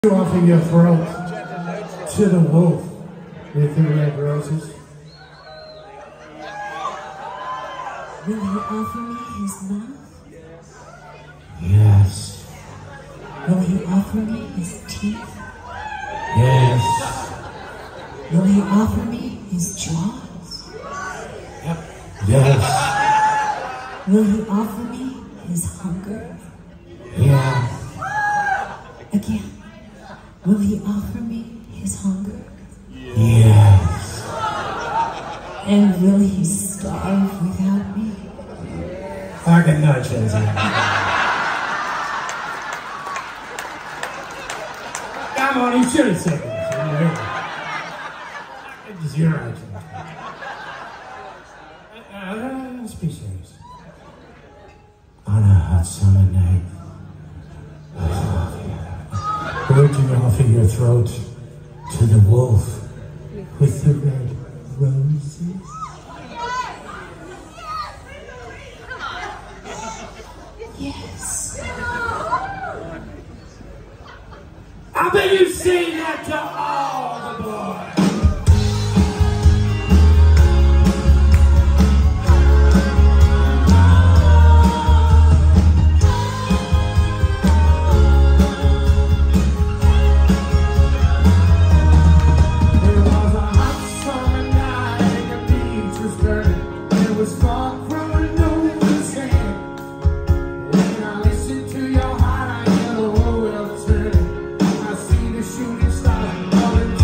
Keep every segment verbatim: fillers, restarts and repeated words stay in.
You offer your throat to the wolf with the red roses. Will he offer me his mouth? Yes. Will he offer me his teeth? Yes. Will he offer me his jaws? Yep. Yes. Will he offer me his hunger? Yes. Again. Will he offer me his hunger? Yes. And will he starve without me? Fucking no, Chelsea. Come on, you should have said that. It's your idea. Uh, let's be serious. On a hot summer night, would you offer your throat to the wolf with the red roses? Yes. I bet you say that to all the boys. Shooting star,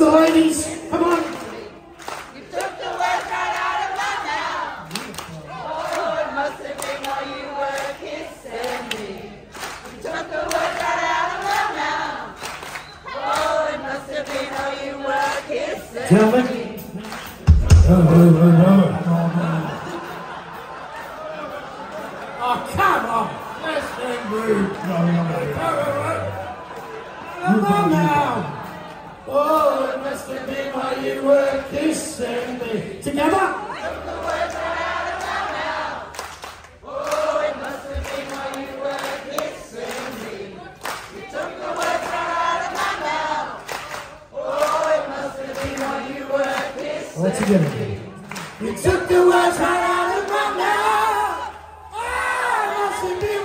the ladies. Come on. You took the words right out of my mouth. Oh, it must have been while you were kissing me. You took the words right out of my mouth. Oh, it must have been while you were kissing Tell me. me. No, no, no, no, no, no. Oh, come on. Let's be rude. No, no, no. Come on now. Oh, it must have been while you were kissing me. Together. Took the words right out of my mouth. Oh, it must have been while you were kissing me. You took the words right out of my mouth. Oh, it must have been while you were kissing All together. me. You took the words right out of my mouth. Oh, it must have been